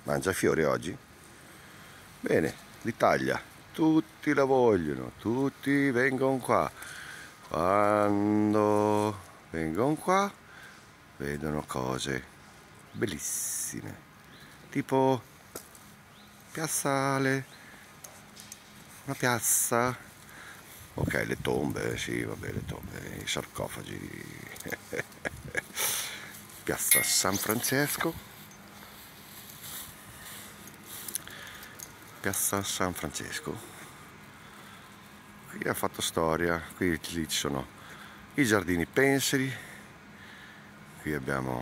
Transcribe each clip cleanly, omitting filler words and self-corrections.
Mangia fiori oggi? Bene, l'Italia, tutti la vogliono, tutti vengono qua. Quando vengono qua, vedono cose bellissime, tipo piazzale, una piazza. Ok, le tombe, sì, vabbè, le tombe, i sarcofagi. Piazza San Francesco. Piazza San Francesco. Qui ha fatto storia, qui ci sono i giardini pensili, qui abbiamo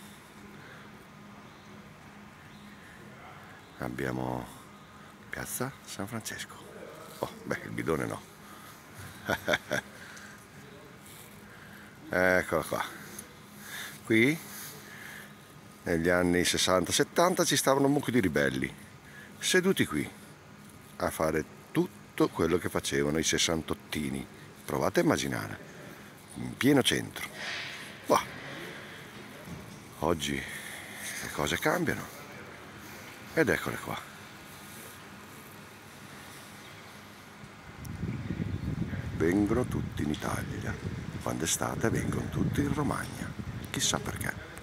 Piazza San Francesco. Oh, beh, il bidone no. Eccola qua. Qui negli anni 60-70 ci stavano un mucchio di ribelli seduti qui a fare tutto quello che facevano i sessantottini. Provate a immaginare, in pieno centro. Bah. Oggi le cose cambiano ed eccole qua. Vengono tutti in Italia, quando è estate vengono tutti in Romagna, chissà perché.